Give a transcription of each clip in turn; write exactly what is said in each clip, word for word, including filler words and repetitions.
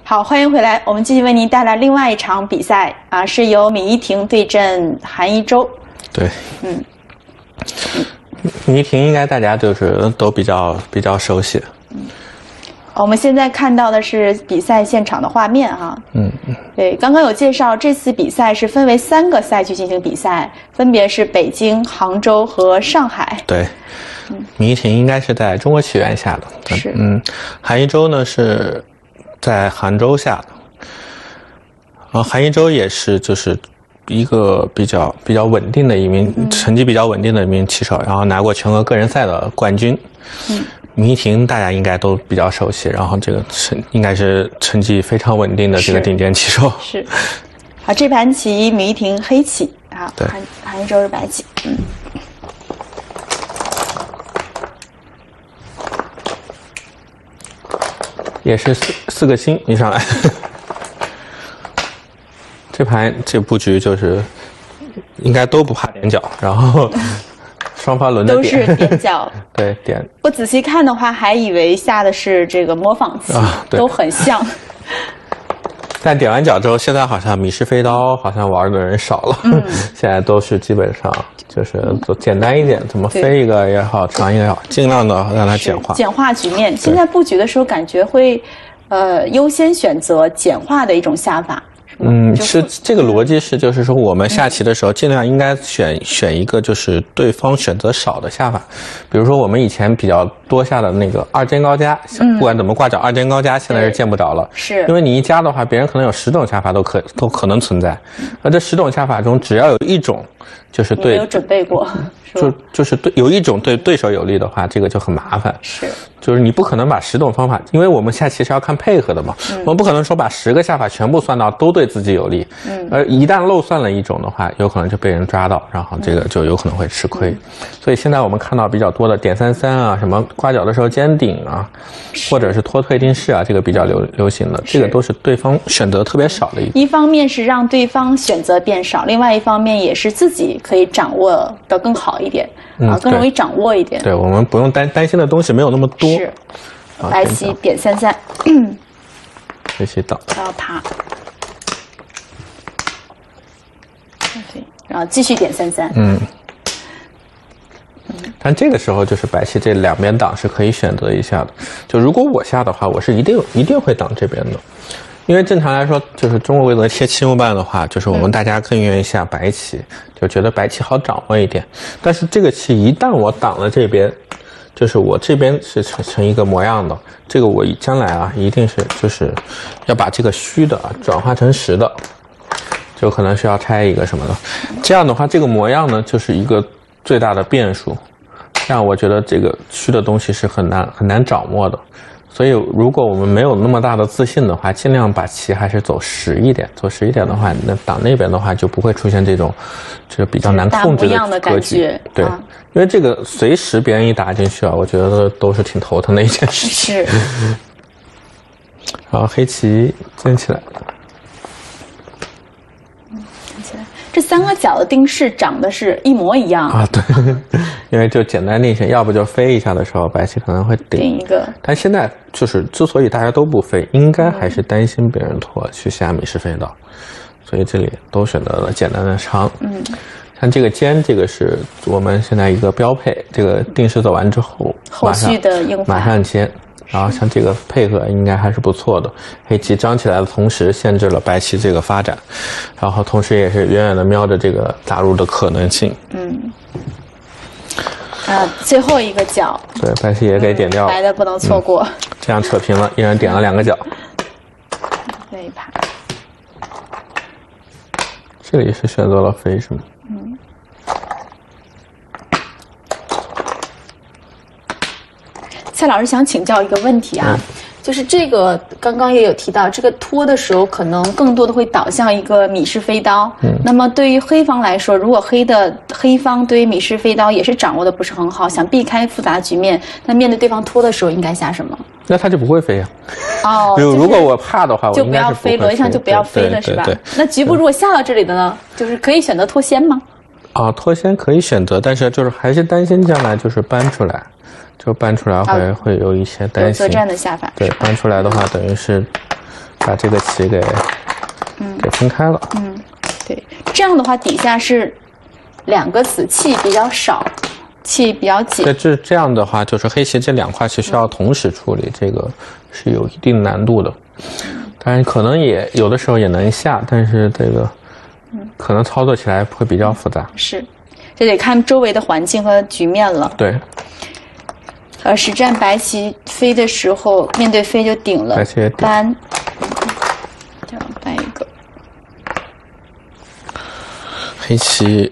好，欢迎回来，我们继续为您带来另外一场比赛啊，是由闵怡婷对阵韩一舟。 对， 嗯， 闵怡婷应该大家就是都比较比较熟悉。 嗯，我们现在看到的是比赛现场的画面哈。 嗯嗯。 对，刚刚有介绍，这次比赛是分为三个赛区进行比赛，分别是北京、杭州和上海。 对。闵怡婷应该是在中国棋院下的。 是。 嗯，韩一舟呢是在杭州下的。然后韩一舟也是就是一个比较比较稳定的一名、嗯、成绩比较稳定的一名棋手，然后拿过全国个人赛的冠军。 嗯， 闵怡婷大家应该都比较熟悉，然后这个成应该是成绩非常稳定的这个顶尖棋手。 是。是好，这盘棋闵怡婷黑棋啊， 对， 韩韩一舟是白棋。嗯。 也是四四个星一上来，这盘这布局就是应该都不怕点角，然后双方轮着点，都是点角。 对，点。 我仔细看的话，还以为下的是这个模仿棋，啊、都很像。 但点完角之后，现在好像米氏飞刀好像玩的人少了，嗯、现在都是基本上就是都简单一点，怎么飞一个也好，长一个也好，尽量的让它简化， 简化局面。现在布局的时候，感觉会呃优先选择简化的一种下法。 嗯，是这个逻辑是，就是说我们下棋的时候，尽量应该选选一个就是对方选择少的下法，比如说我们以前比较多下的那个二尖高加，不管怎么挂角，二尖高加现在是见不着了， 是因为你一加的话，别人可能有十种下法都可都可能存在，而这十种下法中，只要有一种就是对没有准备过， 就就是对有一种对对手有利的话，这个就很麻烦， 是就是你不可能把十种方法，因为我们下棋是要看配合的嘛，嗯、我们不可能说把十个下法全部算到都对自己有利，嗯，而一旦漏算了一种的话，有可能就被人抓到，然后这个就有可能会吃亏。嗯、所以现在我们看到比较多的点三三啊，什么挂角的时候尖顶啊，或者是拖退定式啊，这个比较流流行的，这个都是对方选择特别少的一个。 一方面是让对方选择变少，另外一方面也是自己可以掌握的更好一点，嗯、啊，更容易掌握一点。 对，我们不用担担心的东西没有那么多。 是，白棋点三三， 黑棋倒， 要爬。对，然后继续点三三。 嗯，但这个时候就是白棋这两边挡是可以选择一下的。就如果我下的话，我是一定一定会挡这边的，因为正常来说，就是中国规则贴七目半的话，就是我们大家更愿意下白棋，就觉得白棋好掌握一点。但是这个棋一旦我挡了这边，就是我这边是成成一个模样的，这个我将来啊一定是就是要把这个虚的啊转化成实的。就可能需要拆一个什么的，这样的话，这个模样呢，就是一个最大的变数。这样我觉得这个虚的东西是很难很难掌握的。所以，如果我们没有那么大的自信的话，尽量把棋还是走实一点。走实一点的话，那挡那边的话就不会出现这种就是比较难控制的格局。对，啊、因为这个随时别人一打进去啊，我觉得都是挺头疼的一件事情。 是。 然后黑棋尖起来。 这三个角的定式长得是一模一样啊，对，因为就简单定型，要不就飞一下的时候，白棋可能会顶顶一个。 但现在就是之所以大家都不飞，应该还是担心别人拖去下米氏飞刀，所以这里都选择了简单的长。嗯，像这个尖，这个是我们现在一个标配，这个定式走完之后， 后续的应法马上尖。然后像这个配合应该还是不错的，黑棋张起来的同时限制了白棋这个发展，然后同时也是远远的瞄着这个打入的可能性。 嗯，啊，最后一个角， 对，白棋也给点掉了， 嗯、白的不能错过、 嗯。这样扯平了，一人点了两个角。 这一盘， 这里是选择了飞是吗？嗯。 蔡老师想请教一个问题啊，嗯、就是这个刚刚也有提到，这个拖的时候可能更多的会导向一个米氏飞刀。嗯，那么对于黑方来说，如果黑的黑方对于米氏飞刀也是掌握的不是很好，想避开复杂局面，那面对对方拖的时候应该下什么？ 那他就不会飞呀、 啊。哦， 就是、如果我怕的话，我就不要飞，逻辑上就不要飞了，是吧？那局部如果下到这里的呢，就是可以选择脱先吗？ 啊，脱先可以选择，但是就是还是担心将来就是搬出来。就搬出来会、啊、会有一些担心。 有作战的下法。 对，搬出来的话，等于是把这个棋给嗯给分开了。 嗯，对，这样的话底下是两个子气比较少，气比较紧。 对，这这样的话，就是黑棋这两块是需要同时处理，这个是有一定难度的。当然，可能也有的时候也能下，但是这个可能操作起来会比较复杂。 是，这得看周围的环境和局面了。 对。 呃，实战白棋飞的时候，面对飞就顶了， 白棋也顶搬，这样搬一个。 黑棋，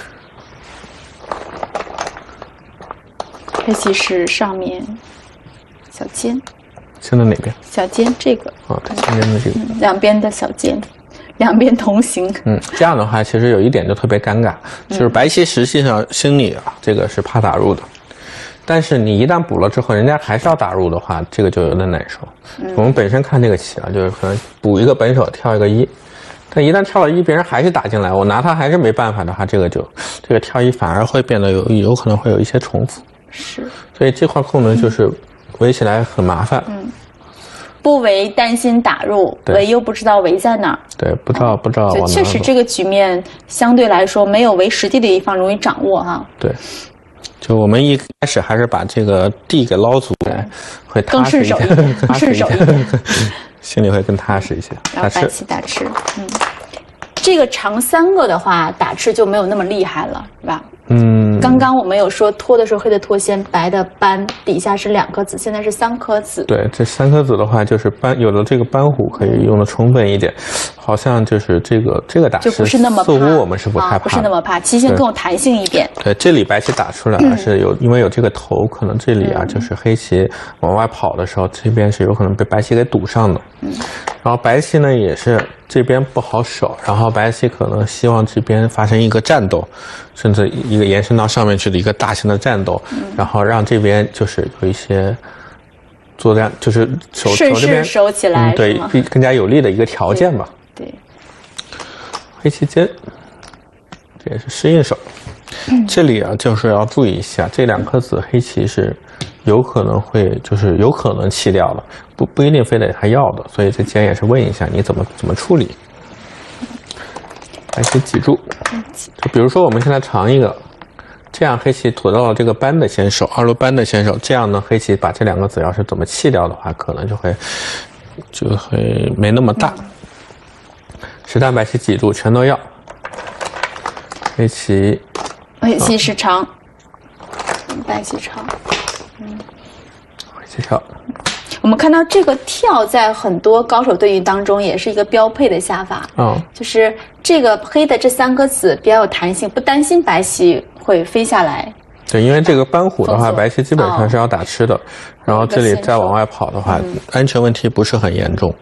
黑棋是上面小尖， 现在哪边？ 小尖这个。 哦，它中间的这个、 嗯。两边的小尖，两边同行。 嗯，这样的话，其实有一点就特别尴尬，就是白棋实际上心里啊，这个是怕打入的。但是你一旦补了之后，人家还是要打入的话，这个就有点难受。嗯、我们本身看这个棋啊，就是可能补一个本手跳一个一，但一旦跳了一，别人还是打进来，我拿他还是没办法的话，这个就这个跳一反而会变得有有可能会有一些重复。 是， 所以这块空呢就是围起来很麻烦。 嗯，不围担心打入，围又不知道围在哪儿。 对，不知道不知道。 就确实这个局面相对来说没有围实地的一方容易掌握哈。 对。就我们一开始还是把这个地给捞足，会踏实一些， 更顺手一点， 心里会更踏实一些。 然后白棋打吃，嗯，这个长三个的话，打吃就没有那么厉害了，是吧？嗯，刚刚我们有说拖的时候黑的拖先，白的扳，底下是两颗子，现在是三颗子。 对，这三颗子的话，就是扳有了这个扳虎可以用的充分一点，好像就是这个这个打吃就不是那么怕， 似乎我们是不太怕， 啊、不是那么怕，棋形更有弹性一点。 对，这里白棋打出来还是有，嗯、因为有这个头，可能这里啊、嗯、就是黑棋往外跑的时候，这边是有可能被白棋给堵上的。嗯，然后白棋呢也是这边不好守，然后白棋可能希望这边发生一个战斗，甚至一个延伸到上面去的一个大型的战斗，嗯、然后让这边就是有一些作战，就是守顺守这边守起来、 嗯，对，更加有利的一个条件吧。 对，对黑棋尖，这也是适应手。嗯、这里啊，就是要注意一下，这两颗子黑棋是有可能会，就是有可能弃掉的，不不一定非得还要的，所以这尖也是问一下你怎么怎么处理。白棋挤住，就比如说我们现在尝一个，这样黑棋躲到了这个扳的先手，二路扳的先手，这样呢，黑棋把这两个子要是怎么弃掉的话，可能就会就会没那么大。实战白棋挤住，全都要。黑棋， 黑棋是长，嗯、白棋长，嗯， 黑棋跳。 我们看到这个跳在很多高手对弈当中也是一个标配的下法， 嗯， 就是这个黑的这三颗子比较有弹性，不担心白棋会飞下来。 对，因为这个扳虎的话，白棋基本上是要打吃的，哦、然后这里再往外跑的话，嗯、安全问题不是很严重。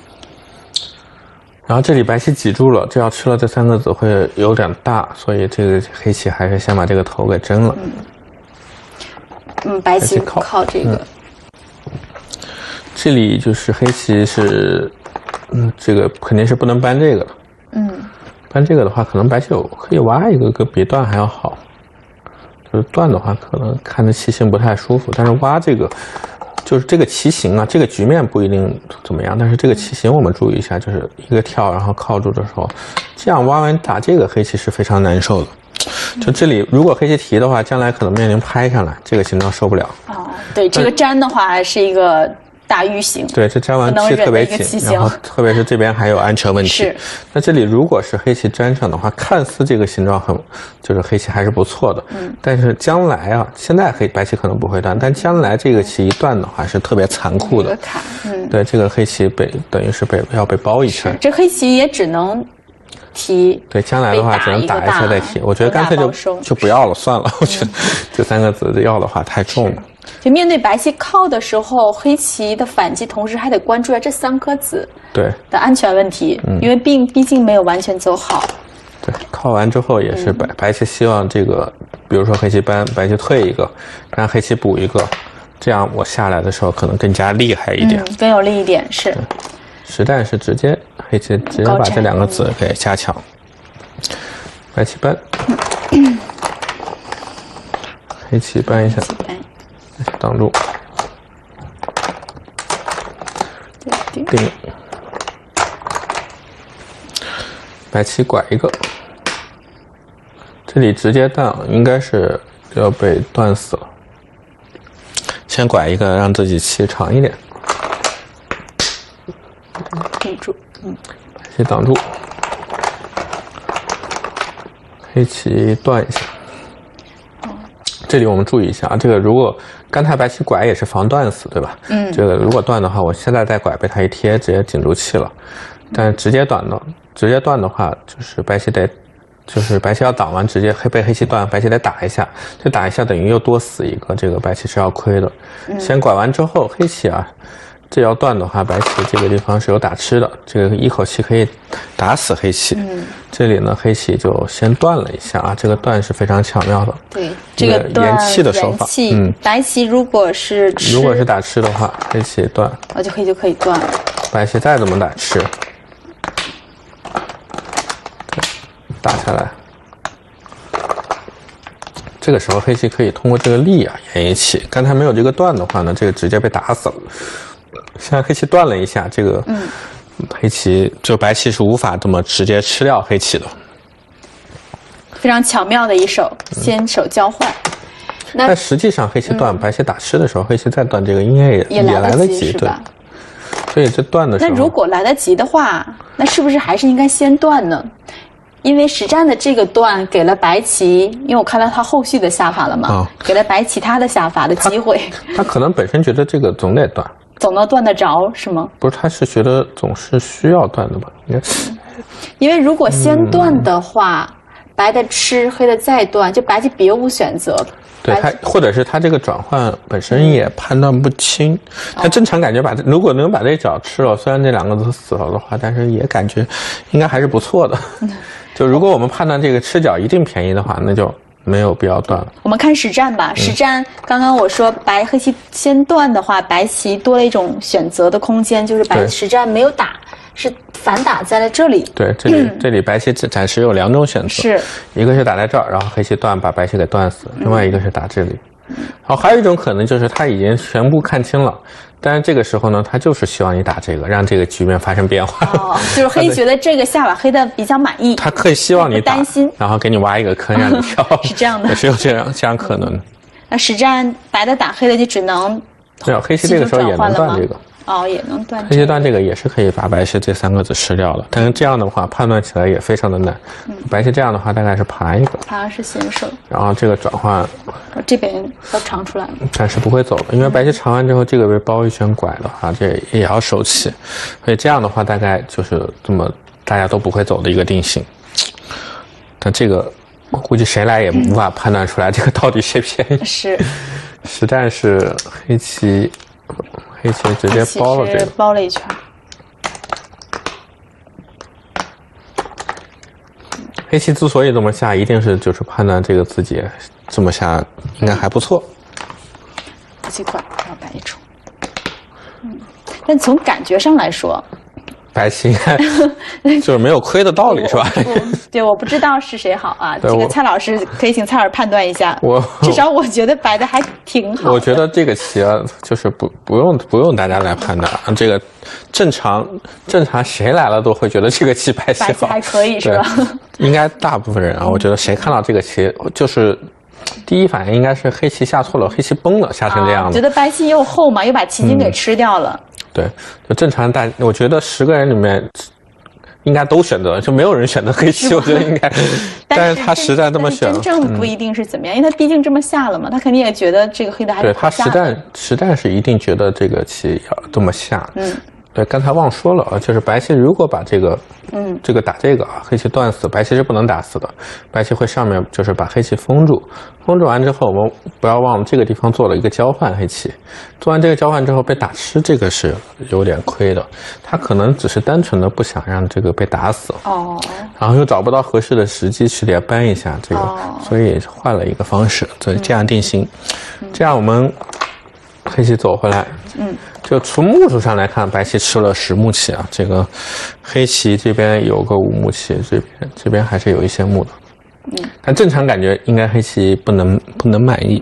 然后这里白棋挤住了，这要吃了这三个子会有点大，所以这个黑棋还是先把这个头给争了。 嗯，嗯白棋靠靠这个。 嗯、这里就是黑棋是，嗯，这个肯定是不能扳这个的。嗯，扳这个的话，可能白棋有可以挖一个个比断还要好。就是断的话，可能看着棋形不太舒服，但是挖这个。就是这个棋形啊，这个局面不一定怎么样，但是这个棋形我们注意一下，就是一个跳，然后靠住的时候，这样挖完打这个黑棋是非常难受的。就这里如果黑棋提的话，将来可能面临拍上来，这个形状受不了。 哦，对，这个粘的话是一个大玉形。 对，这粘完气特别紧，然后特别是这边还有安全问题。 是。 那这里如果是黑棋粘上的话，看似这个形状很，就是黑棋还是不错的。嗯。但是将来啊，现在黑白棋可能不会断，但将来这个棋一断的话是特别残酷的。 卡。嗯。 对，这个黑棋被等于是被要被包一圈。 这黑棋也只能提。 对，将来的话只能打一下再提。我觉得干脆就就不要了，算了。我觉得这三个子要的话太重了。 就面对白棋靠的时候，黑棋的反击，同时还得关注这三颗子对的安全问题，嗯、因为毕毕竟没有完全走好。 对，靠完之后也是白、嗯、白棋希望这个，比如说黑棋扳，白棋退一个，让黑棋补一个，这样我下来的时候可能更加厉害一点， 嗯、更有利一点是。 实战是直接黑棋直接把这两个子给加强，白棋扳，嗯、黑棋扳一下。挡住，定， 白棋拐一个，这里直接断应该是要被断死了。先拐一个，让自己棋长一点， 顶住，嗯， 白棋挡住，黑棋断一下。这里我们注意一下啊，这个如果刚才白棋拐也是防断死，对吧？嗯，这个如果断的话，我现在再拐被它一贴，直接顶住气了。但是直接断的，直接断的话，就是白棋得，就是白棋要挡完，直接黑被黑棋断，白棋得打一下，这打一下等于又多死一个，这个白棋是要亏的。嗯、先拐完之后，黑棋啊，这要断的话，白棋这个地方是有打吃的，这个一口气可以打死黑棋。嗯，这里呢，黑棋就先断了一下啊，这个断是非常巧妙的。 对，这个延气的手法。 嗯，白棋如果是吃， 如果是打吃的话，黑棋断， 啊，就黑就可以断了。 白棋再怎么打吃，打下来。这个时候黑棋可以通过这个力啊延一气，刚才没有这个断的话呢，这个直接被打死了。现在黑棋断了一下，这个嗯，黑棋就白棋是无法这么直接吃掉黑棋的。 非常巧妙的一手，先手交换。嗯、 那但实际上黑棋断、嗯、白棋打吃的时候，黑棋再断这个应该也也来得及， 对。所以这断的时候， 那如果来得及的话，那是不是还是应该先断呢？因为实战的这个断给了白棋，因为我看到他后续的下法了嘛，哦、给了白棋他的下法的机会。 他, 他可能本身觉得这个总得断， 总能断得着是吗？ 不是，他是觉得总是需要断的吧？应该是。 因为如果先断的话，嗯、白的吃，黑的再断，就白棋别无选择。 对他，或者是他这个转换本身也判断不清。他正常感觉把，如果能把这角吃了，虽然这两个都死了的话，但是也感觉应该还是不错的。就如果我们判断这个吃角一定便宜的话，那就没有必要断了。 我们看实战吧，实战刚刚我说白黑棋先断的话，白棋多了一种选择的空间，就是白实战没有打。是反打在了这里， 对，这里、嗯、这里白棋暂时有两种选择， 是一个是打在这儿，然后黑棋断把白棋给断死，嗯、另外一个是打这里。然后还有一种可能就是他已经全部看清了，但是这个时候呢，他就是希望你打这个，让这个局面发生变化。 哦，就是黑觉得这个下法黑的比较满意， 他可以希望你打， 担心， 然后给你挖一个坑让你跳， 是这样的， 也是有这样这样可能。 那实战白的打黑的就只能， 对，黑棋这个时候也能断这个。 哦，也能断。 黑棋断这个也是可以把白棋这三个子吃掉的，但是这样的话判断起来也非常的难。嗯、白棋这样的话大概是爬一个， 爬是先手， 然后这个转换， 这边要长出来了， 暂时不会走的，因为白棋长完之后，这个被包一圈拐的话，这也要收气，所以这样的话大概就是这么大家都不会走的一个定性。但这个我估计谁来也无法判断出来这个到底谁便宜。 是， 实战是黑棋。黑棋直接包了这个， 包了一圈。 黑棋之所以这么下，一定是就是判断这个自己这么下应该还不错。 黑棋拐，要白一冲。嗯，但从感觉上来说， 白棋应该就是没有亏的道理，是吧？ 对，我不知道是谁好啊。这个蔡老师可以请蔡老师判断一下。我至少我觉得白的还挺好的。 我觉得这个棋啊，就是不不用不用大家来判断，这个正常正常谁来了都会觉得这个棋白棋好， 白棋还可以是吧？ 应该大部分人啊，我觉得谁看到这个棋就是第一反应应该是黑棋下错了，黑棋崩了，下成这样的。 我觉得白棋又厚嘛，又把棋筋给吃掉了。 嗯对，就正常大，我觉得十个人里面应该都选择，就没有人选择黑棋。我觉得应该，但是他实战这么选， 真正不一定是怎么样，嗯、因为他毕竟这么下了嘛，他肯定也觉得这个黑的还是对他实战实战是一定觉得这个棋要这么下。嗯。对，刚才忘说了啊，就是白棋如果把这个，嗯，这个打这个啊，黑棋断死，白棋是不能打死的，白棋会上面就是把黑棋封住，封住完之后，我们不要忘了这个地方做了一个交换，黑棋做完这个交换之后被打吃，这个是有点亏的，他可能只是单纯的不想让这个被打死，哦，然后又找不到合适的时机去连扳一下这个，哦、所以换了一个方式，所以这样定型，嗯、这样我们黑棋走回来，嗯。就从目数上来看，白棋吃了十目棋啊，这个黑棋这边有个五目棋，这边这边还是有一些目的。嗯，但正常感觉应该黑棋不能不能满意。嗯，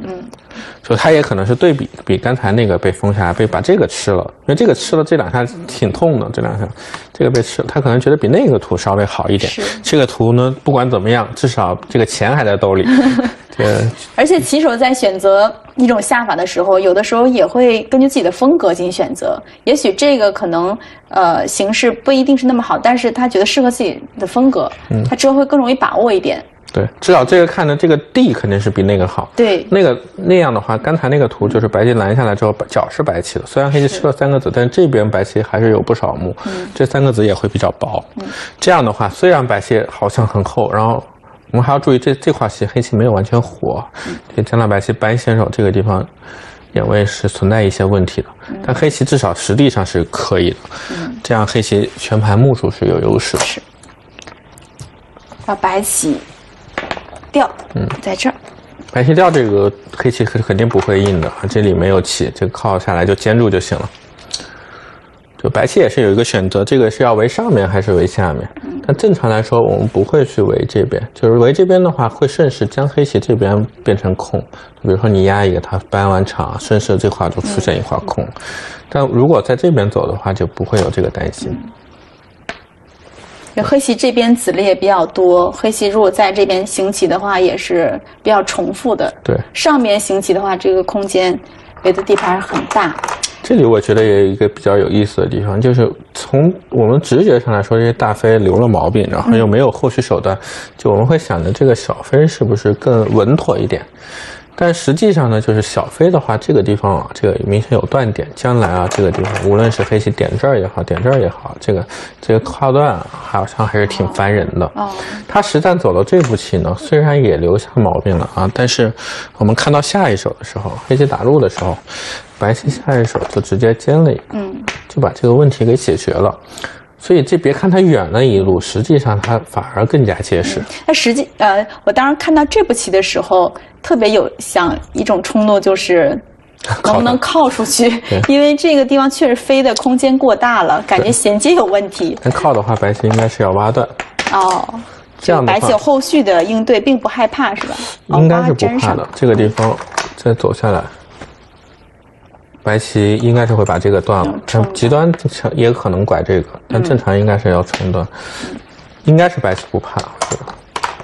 所以它也可能是对比比刚才那个被封下来，被把这个吃了，因为这个吃了这两下挺痛的，这两下这个被吃了，他可能觉得比那个图稍微好一点。这个图呢，不管怎么样，至少这个钱还在兜里。对， 而且棋手在选择一种下法的时候，有的时候也会根据自己的风格进行选择。也许这个可能呃形式不一定是那么好，但是他觉得适合自己的风格，嗯，他之后会更容易把握一点。 对，至少这个看的这个地肯定是比那个好。 对， 那个那样的话，刚才那个图就是白棋拦下来之后，角是白棋的，虽然黑棋吃了三个子，但是这边白棋还是有不少目，嗯、这三个子也会比较薄。嗯、这样的话，虽然白棋好像很厚，然后我们还要注意这这块棋黑棋没有完全活，这将来白棋扳先手这个地方眼位是存在一些问题的，嗯、但黑棋至少实地上是可以的，嗯、这样黑棋全盘目数是有优势的。 是，把白棋掉，嗯，在这儿， 白棋掉这个黑棋肯定不会应的，这里没有棋，这个靠下来就坚住就行了。就白棋也是有一个选择，这个是要围上面还是围下面？嗯、但正常来说，我们不会去围这边，就是围这边的话，会顺势将黑棋这边变成空。比如说你压一个，它扳完场，顺势这块就出现一块空。嗯、但如果在这边走的话，就不会有这个担心。嗯黑棋这边子力也比较多，黑棋如果在这边行棋的话，也是比较重复的。 对， 上面行棋的话，这个空间围的地盘很大。 这里我觉得也有一个比较有意思的地方，就是从我们直觉上来说，这些大飞留了毛病，然后又没有后续手段，嗯、就我们会想着这个小飞是不是更稳妥一点？但实际上呢，就是小飞的话，这个地方啊，这个明显有断点。将来啊，这个地方无论是黑棋点这儿也好，点这儿也好，这个这个靠断啊，好像还是挺烦人的。哦，他实战走到这步棋呢，虽然也留下毛病了啊，但是我们看到下一手的时候，黑棋打入的时候，白棋下一手就直接尖了一个，嗯，就把这个问题给解决了。所以这别看它远了一路，实际上它反而更加结实。 那、嗯、实际呃，我当时看到这步棋的时候，特别有想一种冲动，就是能不能靠出去，因为这个地方确实飞的空间过大了，感觉衔接有问题。 但靠的话，白棋应该是要挖断。 哦， 这样的话， 白棋有后续的应对，并不害怕是吧？ 应该是不怕的。哦、这个地方再走下来。白棋应该是会把这个断了，但极端也有可能拐这个，但正常应该是要冲断，嗯、应该是白棋不怕，我觉得。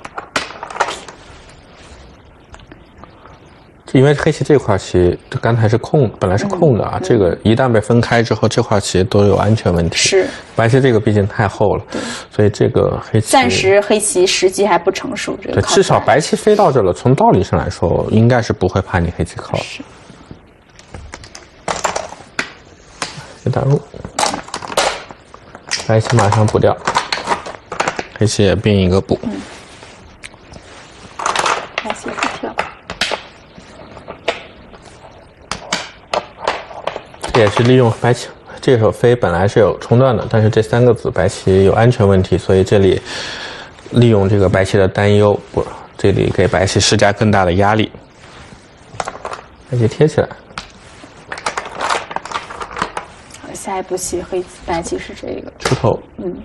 因为黑棋这块棋刚才是空，本来是空的啊，嗯、这个一旦被分开之后，这块棋都有安全问题。 是， 白棋这个毕竟太厚了，所以这个黑棋暂时黑棋时机还不成熟。这个对，至少白棋飞到这了，从道理上来说，应该是不会怕你黑棋靠。 是。 打入，白棋马上补掉，黑棋也并一个补。嗯、 白棋不跳， 这也是利用白棋这手飞本来是有冲断的，但是这三个子白棋有安全问题，所以这里利用这个白棋的担忧，不，这里给白棋施加更大的压力。白棋贴起来。 下一步棋黑白棋是这个出头， 嗯，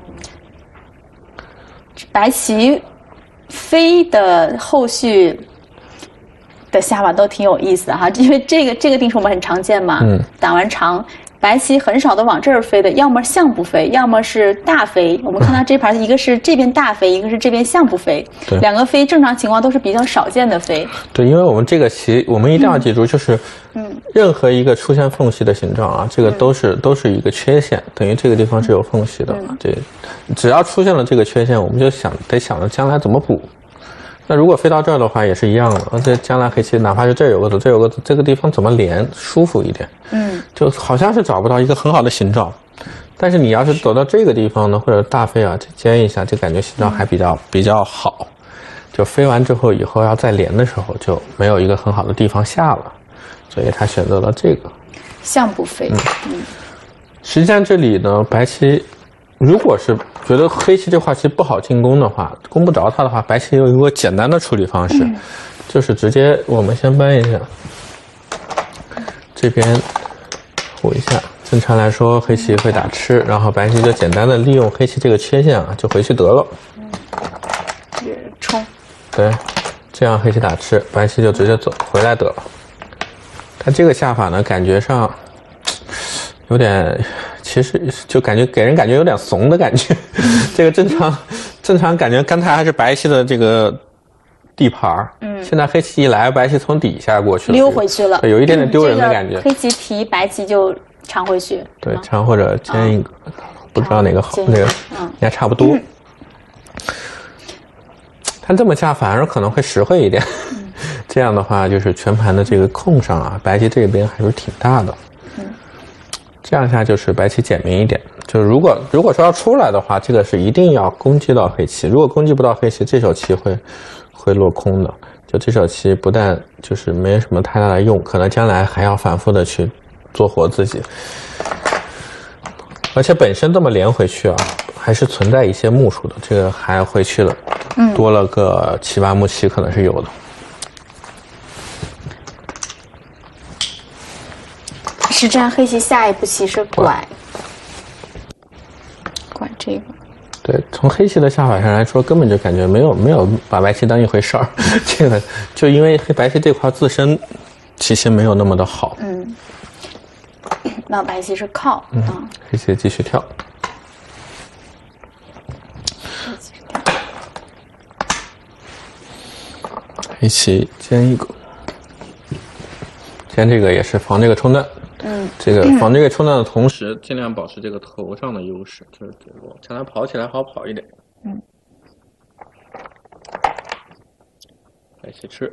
白棋飞的后续的下法都挺有意思的哈，因为这个这个定式我们很常见嘛，嗯，打完长，白棋很少都往这儿飞的，要么象步飞，要么是大飞。我们看到这盘，一个是这边大飞，一个是这边象步飞，对，两个飞正常情况都是比较少见的飞。 对，因为我们这个棋，我们一定要记住，就是，嗯，任何一个出现缝隙的形状啊，这个都是、嗯、都是一个缺陷，等于这个地方是有缝隙的。嗯、这只要出现了这个缺陷，我们就想得想着将来怎么补。那如果飞到这儿的话，也是一样的。而且将来黑棋，哪怕是这儿有个子，这有个子，这个地方怎么连舒服一点？嗯，就好像是找不到一个很好的形状。但是你要是走到这个地方呢，或者大飞啊，尖一下，就感觉形状还比较、嗯、比较好。就飞完之后，以后要再连的时候，就没有一个很好的地方下了。所以他选择了这个象步飞。嗯，嗯实际上这里呢，白棋。如果是觉得黑棋这块棋不好进攻的话，攻不着它的话，白棋有一个简单的处理方式，嗯、就是直接我们先搬一下，这边护一下。正常来说，黑棋会打吃，然后白棋就简单的利用黑棋这个缺陷啊，就回去得了。 嗯，冲。 对，这样黑棋打吃，白棋就直接走回来得了。 但这个下法呢，感觉上有点，其实就感觉给人感觉有点怂的感觉。这个正常正常感觉，刚才还是白棋的这个地盘，嗯，现在黑棋一来，白棋从底下过去了， 溜回去了， 对，有一点点丢人的感觉。 嗯这个、黑棋提，白棋就长回去， 对，长或者尖一个，嗯、不知道哪个好，那个应该差不多。嗯但这么下反而可能会实惠一点，嗯、这样的话就是全盘的这个空上啊，白棋这边还是挺大的。嗯，这样下就是白棋简明一点。就是如果如果说要出来的话，这个是一定要攻击到黑棋。如果攻击不到黑棋，这手棋会会落空的。就这手棋不但就是没什么太大的用，可能将来还要反复的去做活自己。而且本身这么连回去啊，还是存在一些目数的，这个还回去了。嗯，多了个七八目棋可能是有的。 实战黑棋下一步棋是拐，拐这个。 对，从黑棋的下法上来说，根本就感觉没有没有把白棋当一回事儿。这个就因为黑白棋这块自身棋形没有那么的好。 嗯。那白棋是靠， 嗯，啊、黑棋继续跳。黑棋尖一个，尖这个也是防这个冲断。嗯，这个防这个冲断的同时，尽量保持这个头上的优势，就是我将来跑起来好跑一点。嗯，白棋吃。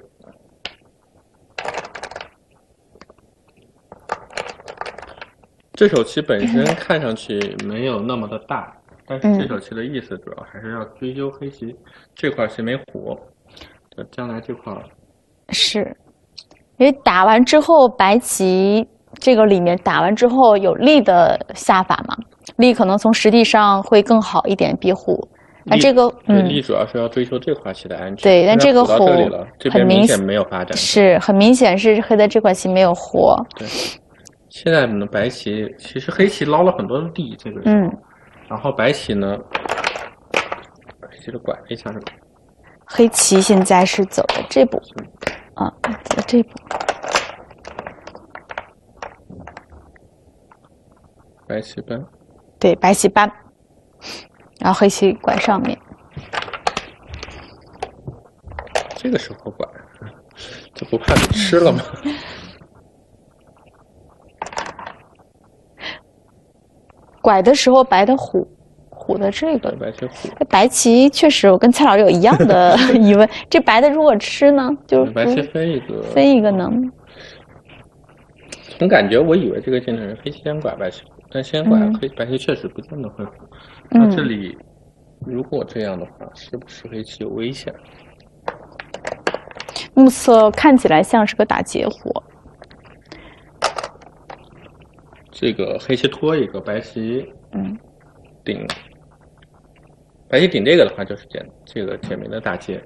这手棋本身看上去没有那么的大，但是这手棋的意思主要还是要追究黑棋这块棋没活。将来这块是，因为打完之后，白棋这个里面打完之后有力的下法嘛，力可能从实地上会更好一点，比虎。那这个嗯，力主要是要追求这块棋的安全。 对，但这个虎很明显没有发展， 是很明显是黑的这块棋没有活。 对，现在呢，白棋其实黑棋捞了很多的地，这个嗯，然后白棋呢，黑棋的拐了一下是。 黑棋现在是走的这步，啊，走的这步。 白棋搬， 对，白棋搬，然后黑棋拐上面。 这个时候拐，这不怕你吃了吗？ 拐的时候白的虎。虎的这个白棋虎， 白棋确实，我跟蔡老师有一样的疑问。这白的如果吃呢，就是白棋分一个， 分一个呢？ 从感觉我以为这个进程是黑棋先拐白棋虎，但先拐黑、嗯、白棋确实不见得会虎。那这里如果这样的话，是不是黑棋有危险？ 目测看起来像是个打劫活。 这个黑棋拖一个，白棋嗯顶。白棋顶这个的话，就是简这个简明的大劫。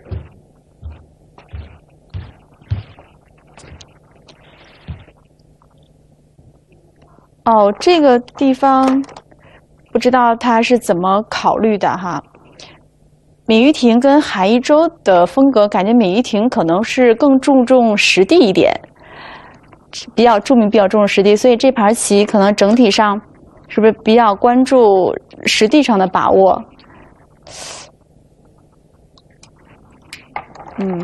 哦，这个地方不知道他是怎么考虑的哈。闵玉婷跟韩一舟的风格，感觉闵玉婷可能是更注重实地一点，比较著名，比较注重实地，所以这盘棋可能整体上是不是比较关注实地上的把握？嗯，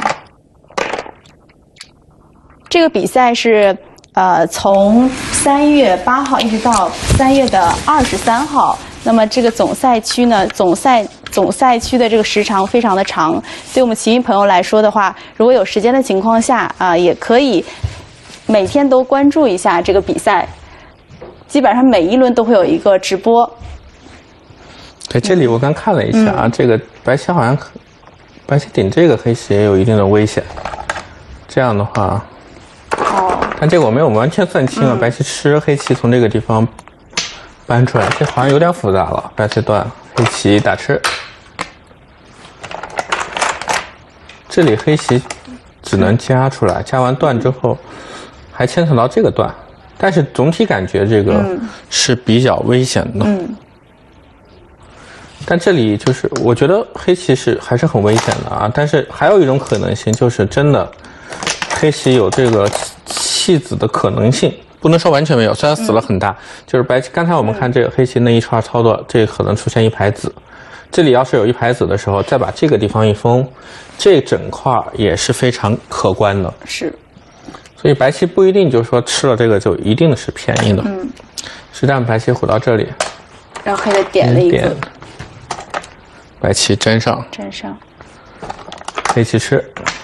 这个比赛是呃从三月八号一直到三月的二十三号。那么这个总赛区呢，总赛总赛区的这个时长非常的长。对我们棋迷朋友来说的话，如果有时间的情况下啊、呃，也可以每天都关注一下这个比赛。基本上每一轮都会有一个直播。 对，这里我刚看了一下啊，嗯、这个白棋好像白棋顶这个黑棋也有一定的危险。这样的话，哦，但这个我没有完全算清啊。嗯、白棋吃黑棋从这个地方搬出来，这好像有点复杂了。白棋断，黑棋打吃，这里黑棋只能加出来，加完断之后还牵扯到这个断，但是总体感觉这个是比较危险的。嗯。但这里就是，我觉得黑棋是还是很危险的啊。但是还有一种可能性，就是真的黑棋有这个弃子的可能性，不能说完全没有，虽然死了很大，嗯、就是白棋。刚才我们看这个黑棋那一串操作，这可能出现一排子。这里要是有一排子的时候，再把这个地方一封，这整块也是非常可观的。 是， 所以白棋不一定就是说吃了这个就一定是便宜的。 嗯， 实战白棋虎到这里， 然后黑的点了一个， 白棋粘上， 粘上， 黑棋吃。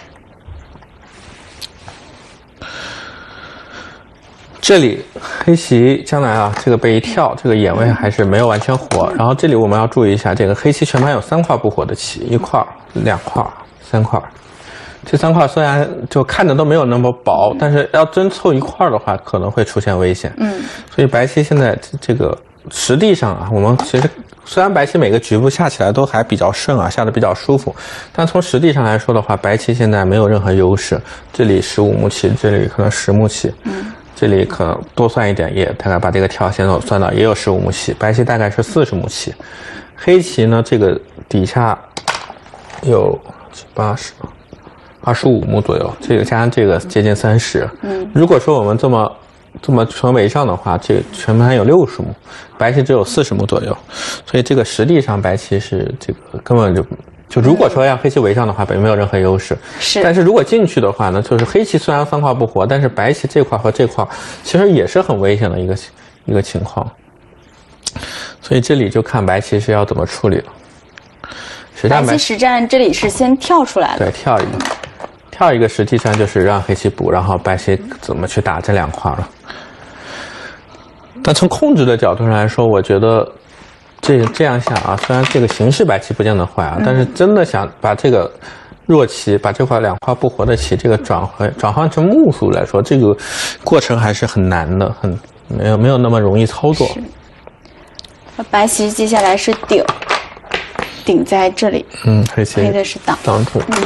这里黑棋将来啊，这个被一跳，这个眼位还是没有完全活。然后这里我们要注意一下，这个黑棋全盘有三块不活的棋，一块、两块、三块。这三块虽然就看着都没有那么薄，但是要真凑一块的话，可能会出现危险。 嗯， 所以白棋现在这个实地上啊，我们其实虽然白棋每个局部下起来都还比较顺啊，下的比较舒服，但从实地上来说的话，白棋现在没有任何优势。这里十五目棋，这里可能十目棋。嗯。这里可能多算一点，也大概把这个跳先手算到也有十五目棋，白棋大概是四十目棋，黑棋呢这个底下有八十、二十五目左右，这个加上这个接近三十。嗯，如果说我们这么这么全围上的话，这个全盘有六十目，白棋只有四十目左右，所以这个实地上白棋是这个根本就。就如果说让黑棋围上的话，本没有任何优势。 是， 但是如果进去的话呢，就是黑棋虽然三块不活，但是白棋这块和这块其实也是很危险的一个一个情况。所以这里就看白棋是要怎么处理了。实战白棋实战这里是先跳出来了， 对，跳一个，跳一个实际上就是让黑棋补，然后白棋怎么去打这两块了。但从控制的角度上来说，我觉得。这这样想啊，虽然这个形势白棋不见得坏啊，嗯、但是真的想把这个弱棋，把这块两块不活的棋，这个转换转换成目数来说，这个过程还是很难的，很没有没有那么容易操作。 白棋接下来是顶，顶在这里， 嗯，黑棋黑的是挡挡住，嗯，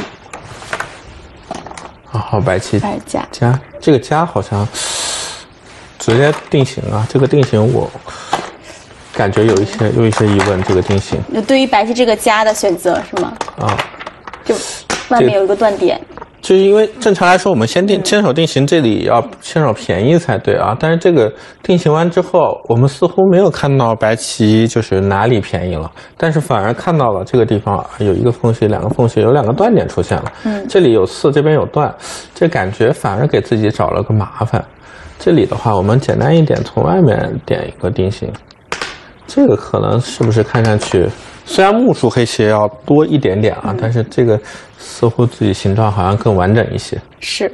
然后白棋白加加，这个加好像直接定型啊，这个定型我。感觉有一些有一些疑问，这个定型。 对于白棋这个加的选择是吗？ 啊， 就外面有一个断点。 就是因为正常来说，我们先定先手定型，这里要先手便宜才对啊。但是这个定型完之后，我们似乎没有看到白棋就是哪里便宜了，但是反而看到了这个地方有一个缝隙，两个缝隙，有两个断点出现了。嗯，这里有刺，这边有断，这感觉反而给自己找了个麻烦。这里的话，我们简单一点，从外面点一个定型。这个可能是不是看上去，虽然目数黑棋要多一点点啊，嗯、但是这个似乎自己形状好像更完整一些。 是。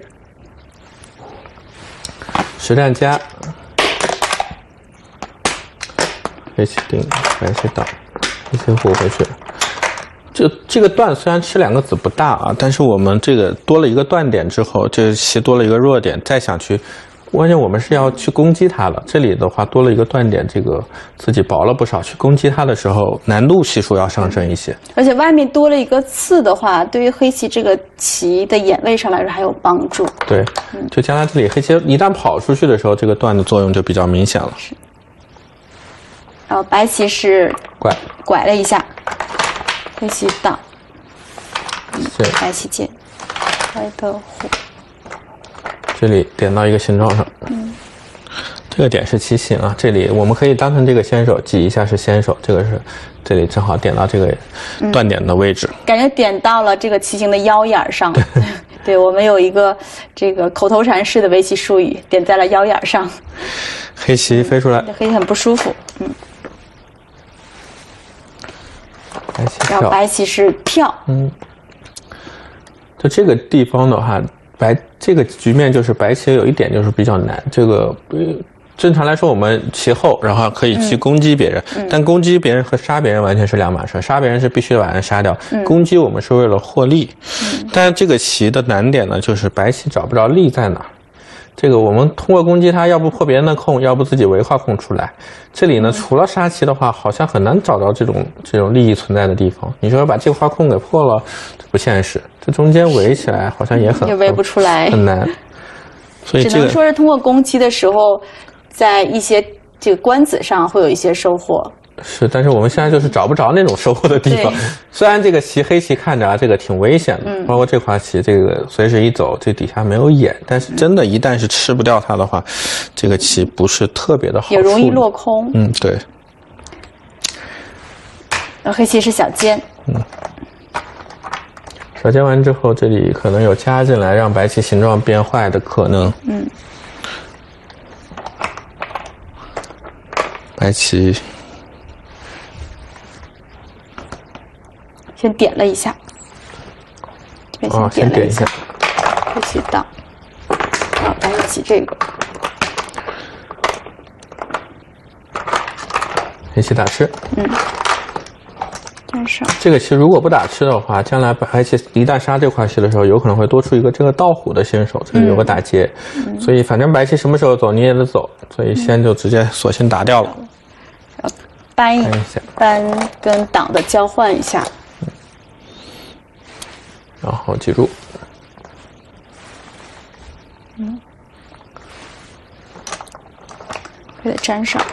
实战加，黑棋定，白棋挡，黑棋护回去。这这个断虽然吃两个子不大啊，但是我们这个多了一个断点之后，这棋多了一个弱点，再想去。关键我们是要去攻击它了，这里的话多了一个断点，这个自己薄了不少。去攻击它的时候，难度系数要上升一些。 而且外面多了一个刺的话，对于黑棋这个棋的眼位上来说还有帮助。 对，就将来这里黑棋一旦跑出去的时候，这个断的作用就比较明显了。 是。然后白棋是拐拐了一下，黑棋挡，白棋接，白的虎。 这里点到一个形状上，嗯，这个点是棋形啊。这里我们可以当成这个先手，挤一下是先手，这个是这里正好点到这个断点的位置， 嗯、感觉点到了这个棋形的腰眼上。对，我们有一个这个口头禅式的围棋术语，点在了腰眼上。 黑棋飞出来， 嗯、黑棋很不舒服，嗯。 白棋跳， 然后白棋是跳， 嗯，就这个地方的话。白这个局面就是白棋有一点就是比较难，这个正常来说我们棋后然后可以去攻击别人，嗯、但攻击别人和杀别人完全是两码事，杀别人是必须把人杀掉，嗯、攻击我们是为了获利。嗯、但是这个棋的难点呢，就是白棋找不着利在哪。这个我们通过攻击它，要不破别人的空，要不自己围化空出来。这里呢，除了杀棋的话，好像很难找到这种这种利益存在的地方。你说把这个化空给破了，这不现实。这中间围起来好像也很也围不出来， 很难。所以、这个、 只能说是通过攻击的时候，在一些这个官子上会有一些收获。 是，但是我们现在就是找不着那种收获的地方。虽然这个棋黑棋看着啊，这个挺危险的，嗯、包括这块棋，这个随时一走，这底下没有眼，但是真的，一旦是吃不掉它的话，这个棋不是特别的好， 也容易落空。 嗯，对。 那黑棋是小尖。嗯。 小尖完之后，这里可能有加进来，让白棋形状变坏的可能。嗯。白棋先点了一下，这边先点了一下，黑棋挡，好，白棋这个， 黑棋打吃， 嗯，粘上。 这个棋如果不打吃的话，将来白棋一旦杀这块棋的时候，有可能会多出一个这个盗虎的先手，这里有个打劫，嗯、所以反正白棋什么时候走你也得走，所以先就直接索性打掉了。 嗯、搬一下，搬跟挡的交换一下。 然后记住， 嗯，给它粘上，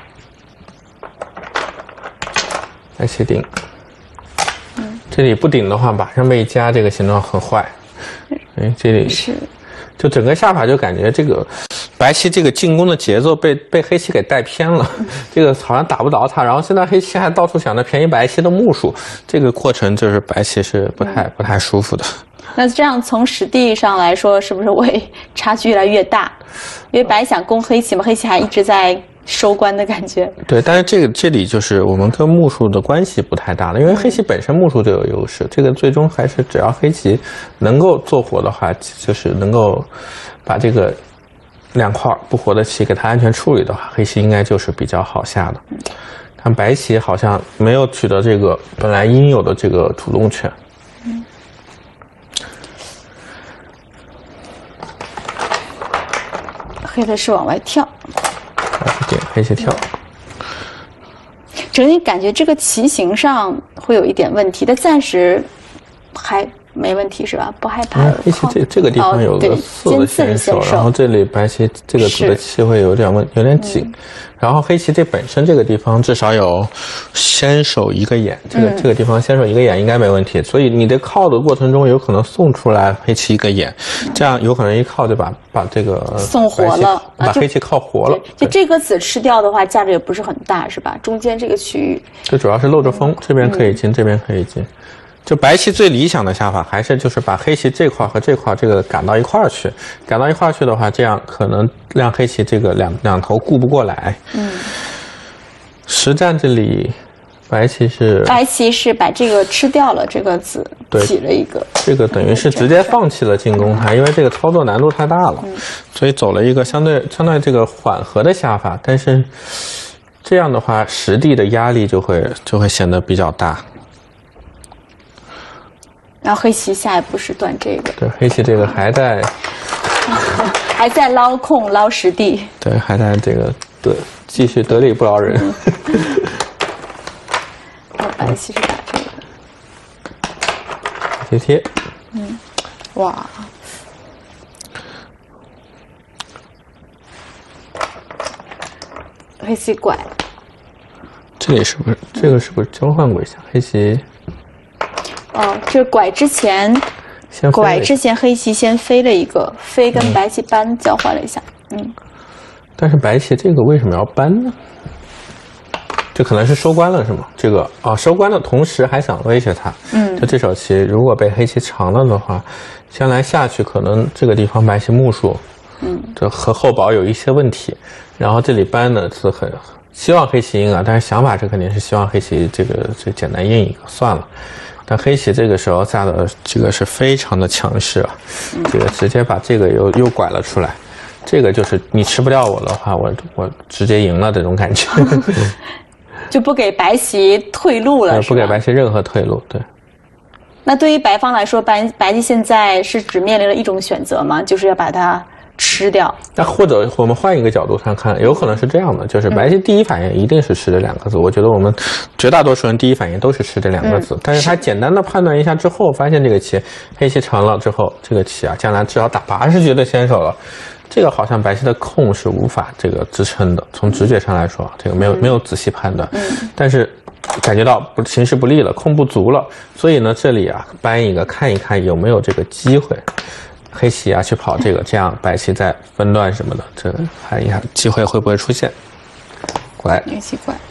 白棋顶，嗯，这里不顶的话，马上被夹，这个形状很坏。哎，这里是， 就整个下法就感觉这个白棋这个进攻的节奏被被黑棋给带偏了，嗯、这个好像打不着它，然后现在黑棋还到处想着便宜白棋的目数，这个过程就是白棋是不太、嗯、不太舒服的。 那这样从实地上来说，是不是会差距越来越大？因为白想攻黑棋嘛，黑棋还一直在收官的感觉。 对，但是这个这里就是我们跟目数的关系不太大了，因为黑棋本身目数就有优势，这个最终还是只要黑棋能够做活的话，就是能够把这个两块不活的棋给它安全处理的话，黑棋应该就是比较好下的。但白棋好像没有取得这个本来应有的这个主动权。嗯。 黑的是往外跳， 对，黑棋跳。 整体感觉这个棋形上会有一点问题，但暂时还没问题是吧？不害怕。 黑棋这这个地方有个四的先手，然后这里白棋这个子的棋会有点问，有点紧。嗯、然后黑棋这本身这个地方至少有先手一个眼，这个、嗯、这个地方先手一个眼应该没问题。所以你的靠的过程中有可能送出来黑棋一个眼，嗯、这样有可能一靠就把把这个送活了， 把黑棋靠活了。 就这个子吃掉的话，价值也不是很大，是吧？中间这个区域， 这主要是漏着风，这边可以进，嗯、这边可以进。就白棋最理想的下法还是就是把黑棋这块和这块这个赶到一块儿去，赶到一块儿去的话，这样可能让黑棋这个两两头顾不过来。嗯，实战这里，白棋是白棋是把这个吃掉了，这个子起了一个， 这个等于是直接放弃了进攻它，因为这个操作难度太大了，嗯、所以走了一个相对相对这个缓和的下法，但是这样的话，实地的压力就会就会显得比较大。 然后黑棋下一步是断这个， 对，黑棋这个还在， 还在捞空捞实地， 对，还在这个得继续得理不饶人。 然后白棋是打这个， 贴贴， 嗯，哇，黑棋拐， 这里是不是这个是不是交换过一下？黑棋。 哦，这拐之前，拐之前黑棋先飞了一个，飞跟白棋搬交换了一下，嗯。 但是白棋这个为什么要搬呢？这可能是收官了是吗？这个啊、哦，收官的同时还想威胁他，嗯。就这手棋如果被黑棋长了的话，将来下去可能这个地方白棋目数，嗯，这和后保有一些问题。然后这里搬呢是很希望黑棋赢啊，但是想法这肯定是希望黑棋这个这简单赢一个算了。但黑棋这个时候下的这个是非常的强势啊，嗯、这个直接把这个又又拐了出来，这个就是你吃不掉我的话，我我直接赢了这种感觉， 就不给白棋退路了， 不给白棋任何退路，对。 那对于白方来说，白白棋现在是只面临了一种选择吗？就是要把它吃掉。 那或者我们换一个角度上看，有可能是这样的，就是白棋第一反应一定是吃这两个子。嗯、我觉得我们绝大多数人第一反应都是吃这两个子，嗯、但是他简单的判断一下之后，发现这个棋黑棋长了之后，这个棋啊，将来至少打八十局的先手了。 这个好像白棋的控是无法这个支撑的，从直觉上来说，这个没有、嗯、没有仔细判断，嗯，但是感觉到不形势不利了，控不足了，所以呢，这里啊搬一个看一看有没有这个机会，黑棋啊去跑这个，这样白棋再分段什么的，这个看一下机会会不会出现。乖， 黑棋乖。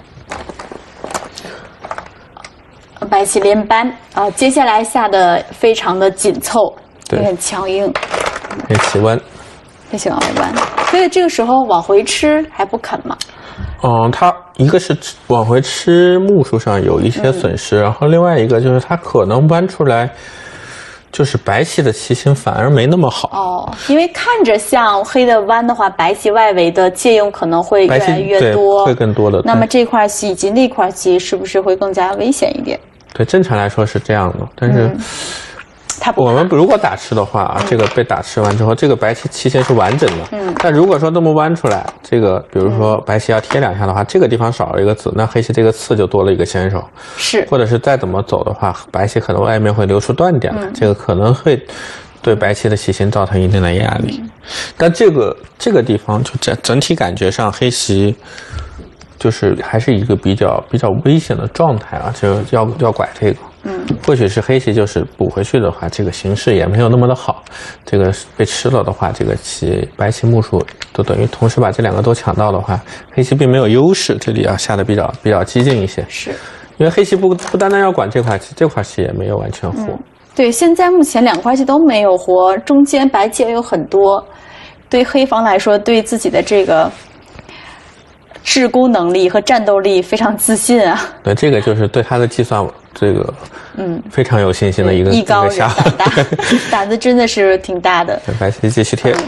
白棋连扳啊，接下来下的非常的紧凑，也很强硬。 黑棋弯， 黑棋往回弯，所以这个时候往回吃还不肯嘛？ 嗯，它一个是往回吃目数上有一些损失，嗯、然后另外一个就是它可能弯出来，就是白棋的棋形反而没那么好。哦， 因为看着像黑的弯的话，白棋外围的借用可能会越来越多， 会更多的。 那么这块棋以及那块棋是不是会更加危险一点？ 对，正常来说是这样的，但是、嗯、 他我们如果打吃的话啊，嗯、这个被打吃完之后，这个白棋棋形是完整的。嗯。但如果说这么弯出来，这个比如说白棋要贴两下的话，这个地方少了一个子，那黑棋这个刺就多了一个先手。 是。 或者是再怎么走的话，白棋可能外面会留出断点来，嗯、这个可能会对白棋的棋形造成一定的压力。嗯、但这个这个地方就整整体感觉上，黑棋。就是还是一个比较比较危险的状态啊，就要要拐这个，嗯，或许是黑棋就是补回去的话，这个形势也没有那么的好，这个被吃了的话，这个棋白棋目数都等于同时把这两个都抢到的话，黑棋并没有优势，这里要下的比较比较激进一些， 是， 因为黑棋不不单单要管这块棋，这块棋也没有完全活， 嗯、对，现在目前两块棋都没有活，中间白棋也有很多，对黑方来说，对自己的这个。制攻能力和战斗力非常自信啊！ 对，这个就是对他的计算，这个嗯非常有信心的一个艺高人胆大，胆子真的是挺大的。 白棋继续贴，嗯、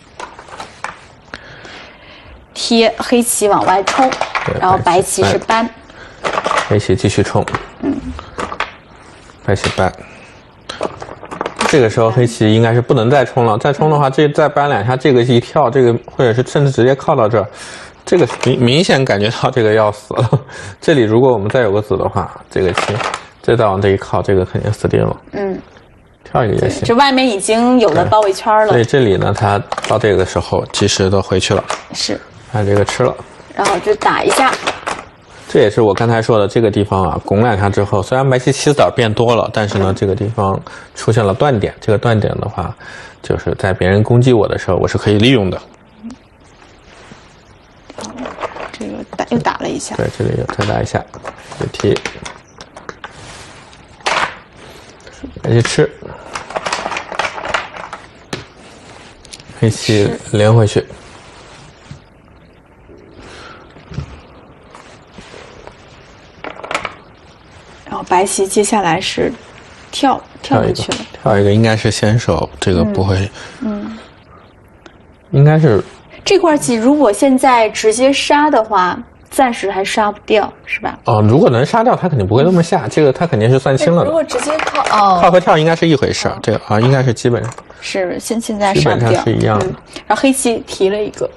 贴黑棋往外冲，然后白棋是扳， 黑棋继续冲，嗯，白棋扳。这个时候黑棋应该是不能再冲了，再冲的话，这再扳两下，这个一跳，这个或者是甚至直接靠到这儿。这个明明显感觉到这个要死了，这里如果我们再有个子的话，这个棋再再往这一靠，这个肯定死定了。嗯，跳一个也行。 这外面已经有了包围圈了。 所以这里呢，它到这个时候及时的回去了。 是。 把这个吃了。 然后就打一下。 这也是我刚才说的这个地方啊，拱两下之后，虽然白棋棋子变多了，但是呢，这个地方出现了断点。这个断点的话，就是在别人攻击我的时候，我是可以利用的。 这个打又打了一下， 对，这里又再打一下，就踢，白棋吃，黑棋连回去， 然后白棋接下来是跳跳进去了， 跳一个应该是先手，这个不会，嗯，嗯应该是。 这块棋如果现在直接杀的话，暂时还杀不掉，是吧？ 哦，如果能杀掉，他肯定不会那么下，这个他肯定是算清了的。 如果直接靠哦， 靠和跳应该是一回事，哦、这个啊应该是基本上是现现在杀不掉， 基本上是一样的、嗯。 然后黑棋提了一个，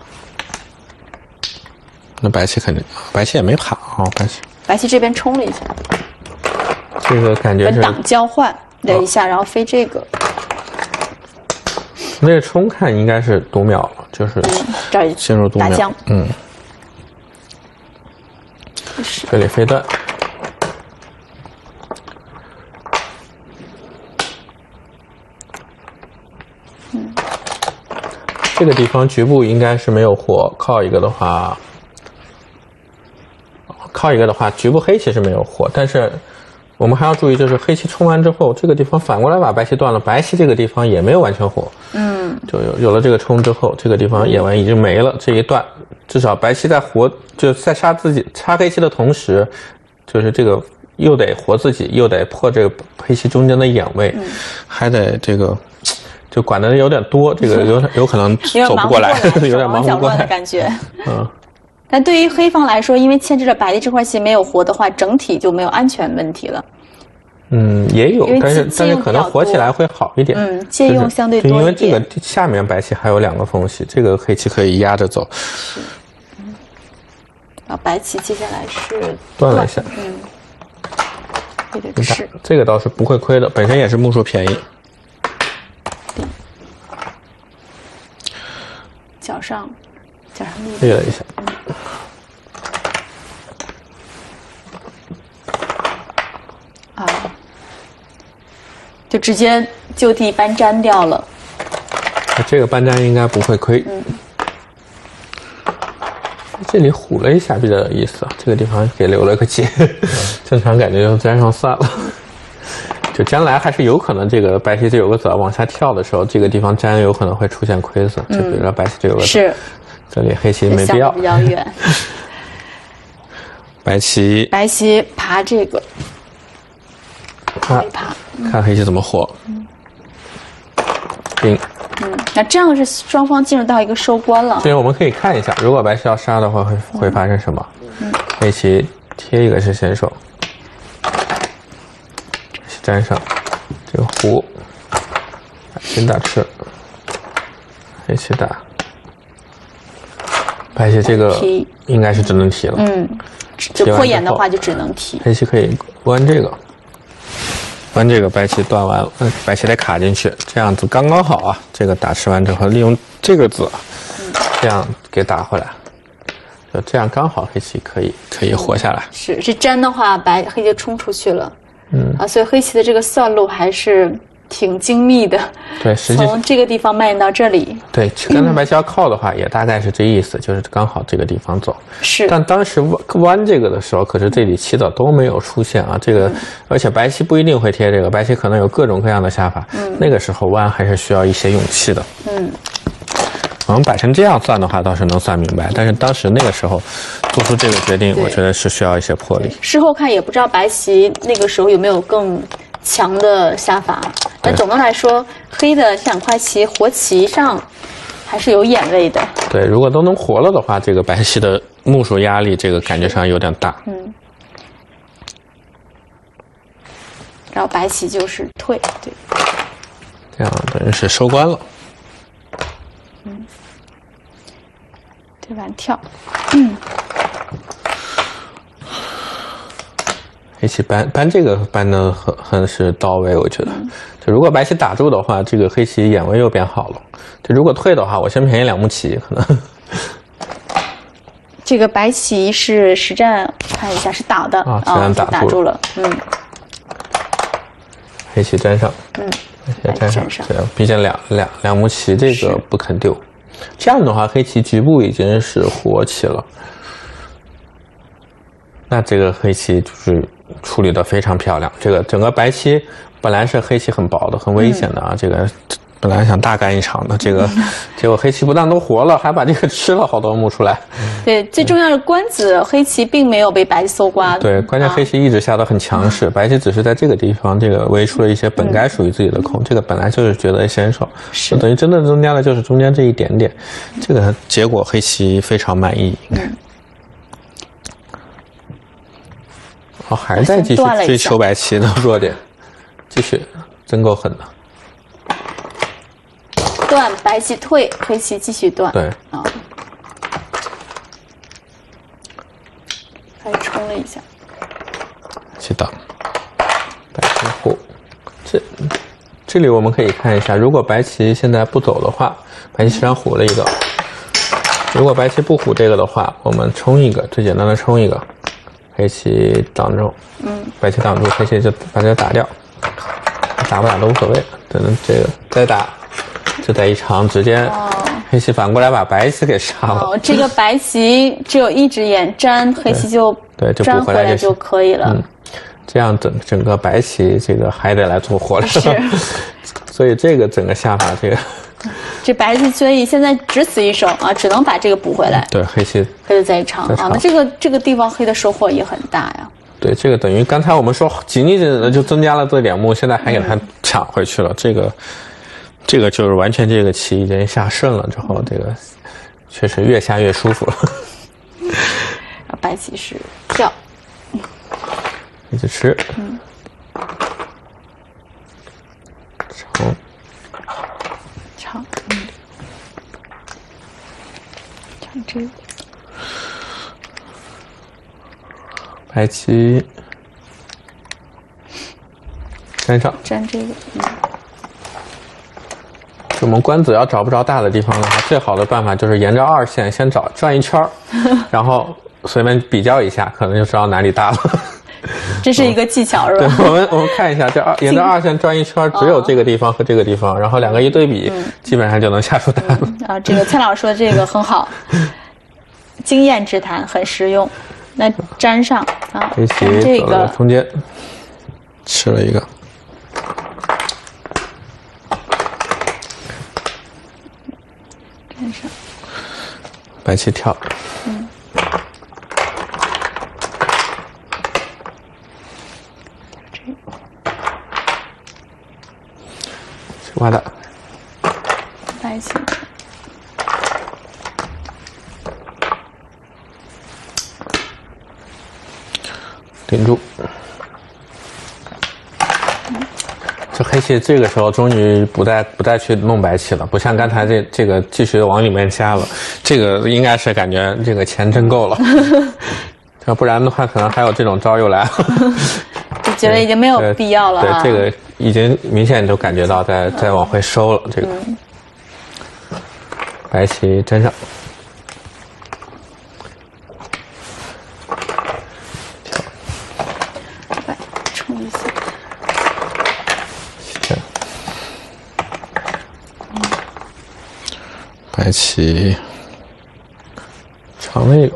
那白棋肯定白棋也没跑啊、哦，白棋白棋这边冲了一下， 这个感觉是本挡交换了一下，哦、然后飞这个。 那个冲看应该是读秒了，就是进入读秒。 打将， 嗯，这里飞断，嗯，这个地方局部应该是没有活，靠一个的话，靠一个的话，局部黑棋是没有活，但是。我们还要注意，就是黑棋冲完之后，这个地方反过来把白棋断了，白棋这个地方也没有完全活，嗯，就有有了这个冲之后，这个地方眼完已经没了，这一段至少白棋在活，就在杀自己杀黑棋的同时，就是这个又得活自己，又得破这个黑棋中间的眼位，嗯、还得这个就管的有点多，这个有有可能走不过来，有点忙不过来的感觉，嗯。但对于黑方来说，因为牵制了白的这块棋没有活的话，整体就没有安全问题了。 嗯，也有，但是但是可能活起来会好一点。 嗯，借用相对多一点。 因为这个下面白棋还有两个缝隙，这个黑棋可以压着走。 是。嗯。然后白棋接下来是断了一下。 嗯。这个是。 这个倒是不会亏的，本身也是目数便宜。 脚上，脚上力裂了一下。 啊，就直接就地搬粘掉了。 这个搬粘应该不会亏。嗯。这里糊了一下，比较有意思啊。这个地方给留了个结，正常感觉就粘上算了。就将来还是有可能，这个白棋这有个子往下跳的时候，这个地方粘有可能会出现亏损。就比如说白棋这有个子， 是， 这里黑棋没必要。 比较远。 白棋， 白棋爬这个， 爬爬，看黑棋怎么活。兵。 嗯，那这样是双方进入到一个收官了。 所以我们可以看一下，如果白棋要杀的话，会会发生什么？嗯，黑棋贴一个是先手。粘上这个胡，先打吃，黑棋打，白棋这个应该是只能提了。 嗯，就破眼的话就只能提。 黑棋可以弯这个，弯这个白棋断完了，嗯，白棋得卡进去，这样子刚刚好啊。这个打吃完之后，利用这个子，这样给打回来，就这样刚好黑棋可以可以活下来。 是，这粘的话，白黑就冲出去了。嗯啊，所以黑棋的这个算路还是挺精密的。 对，实际从这个地方蔓延到这里。 对，刚才白棋要靠的话，也大概是这意思，就是刚好这个地方走。 是。 但当时弯弯这个的时候，可是这里棋子都没有出现啊。这个，嗯、而且白棋不一定会贴这个，白棋可能有各种各样的下法。嗯。那个时候弯还是需要一些勇气的。嗯。我们摆成这样算的话，倒是能算明白。但是当时那个时候做出这个决定，我觉得是需要一些魄力。 事后看也不知道白棋那个时候有没有更强的下法。但总的来说，黑的这两块棋活棋上还是有眼位的。 对，如果都能活了的话，这个白棋的目数压力，这个感觉上有点大。嗯。 然后白棋就是退，对。 这样等于是收官了。 嗯。对完跳，嗯， 黑棋搬搬这个搬的很很是到位，我觉得。就如果白棋打住的话，这个黑棋眼位又变好了。就如果退的话，我先便宜两目棋可能。 这个白棋是实战看一下是打的啊，实战打住了， 打住了，嗯。 黑棋粘上，嗯，黑棋粘上，这样，毕竟两两两目棋这个不肯丢。这样的话，黑棋局部已经是活棋了。那这个黑棋就是处理的非常漂亮。这个整个白棋本来是黑棋很薄的、很危险的啊，嗯、这个本来想大干一场的，这个结果黑棋不但都活了，还把这个吃了好多目出来。 对，最重要的官子，黑棋并没有被白棋搜刮。 对，关键黑棋一直下得很强势，啊、白棋只是在这个地方这个围出了一些本该属于自己的空，嗯、这个本来就是觉得先手， 是等于真的增加的就是中间这一点点，这个结果黑棋非常满意。应该。嗯哦，还在继续追求白棋的弱点，继续，真够狠的。 断，白棋退，黑棋继续断。 对。 啊。还冲了一下。 棋挡，白棋护。这这里我们可以看一下，如果白棋现在不走的话，白棋实际上虎了一个。如果白棋不虎这个的话，我们冲一个，最简单的冲一个。黑棋挡住，嗯，白棋挡住，黑棋就把这个打掉，打不打都无所谓。等等，这个再打，就在一长，直接、哦、黑棋反过来把白棋给杀了。 哦，这个白棋只有一只眼粘，黑棋就对就粘回来就可以了。 嗯，这样整整个白棋这个还得来做活了，所以这个整个下法这个。 这白棋所以现在只死一手啊，只能把这个补回来。 对，黑棋黑的再长啊，那这个这个地方黑的收获也很大呀。 对，这个等于刚才我们说紧紧的就增加了这两目，现在还给他抢回去了。嗯、这个这个就是完全这个棋已经下顺了之后，这个确实越下越舒服了。 白棋是跳， 一直吃，嗯，长。 长，嗯，长这个， 白棋粘上， 粘这个，嗯， 我们官子要找不着大的地方的话，最好的办法就是沿着二线先找转一圈然后随便比较一下，可能就知道哪里大了。 这是一个技巧，是吧？ 对，我们我们看一下，这二沿着二线转一圈，只有这个地方和这个地方，然后两个一对比，嗯、基本上就能下出答案了。 啊，这个蔡老师说的这个很好，经验之谈，很实用。那粘上啊，粘这个中间吃了一个， 粘上， 白棋跳，嗯。挖的白棋顶住，这黑棋这个时候终于不再不再去弄白棋了，不像刚才这这个继续往里面加了，这个应该是感觉这个钱真够了，要不然的话可能还有这种招又来了。 就觉得已经没有必要了、啊。 对，这个已经明显就感觉到在在往回收了。这个、嗯、白棋粘上， 来冲一下， 嗯、白棋长了一个。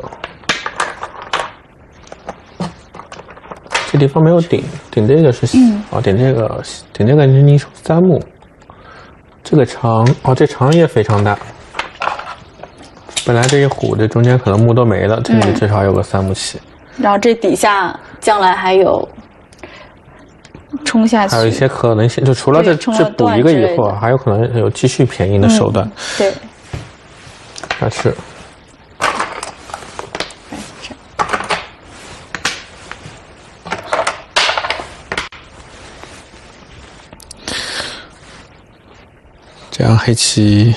这地方没有顶，顶这个是嗯，哦，顶这个顶这个是你手三目，这个长哦，这长也非常大。本来这一虎这中间可能目都没了，这里至少有个三目棋。 嗯、然后这底下将来还有冲下去， 还有一些可能性，就除了这这补一个以后，还有可能有继续便宜的手段。 嗯、对， 但是。这样黑棋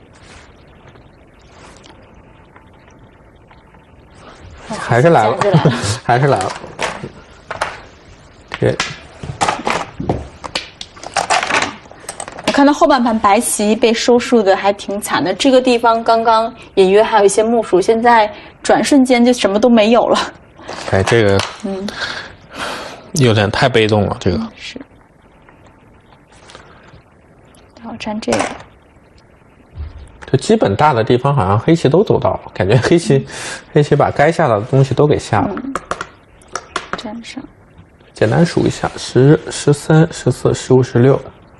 还是来了，还是来了。对， 我看到后半盘白棋被收束的还挺惨的，这个地方刚刚隐约还有一些目数，现在转瞬间就什么都没有了。 哎，这个嗯，有点太被动了，这个是。然后粘这个， 就基本大的地方好像黑棋都走到了，感觉黑棋、嗯、黑棋把该下的东西都给下了。 嗯、粘上， 简单数一下：十、十三、十四、十五、十六、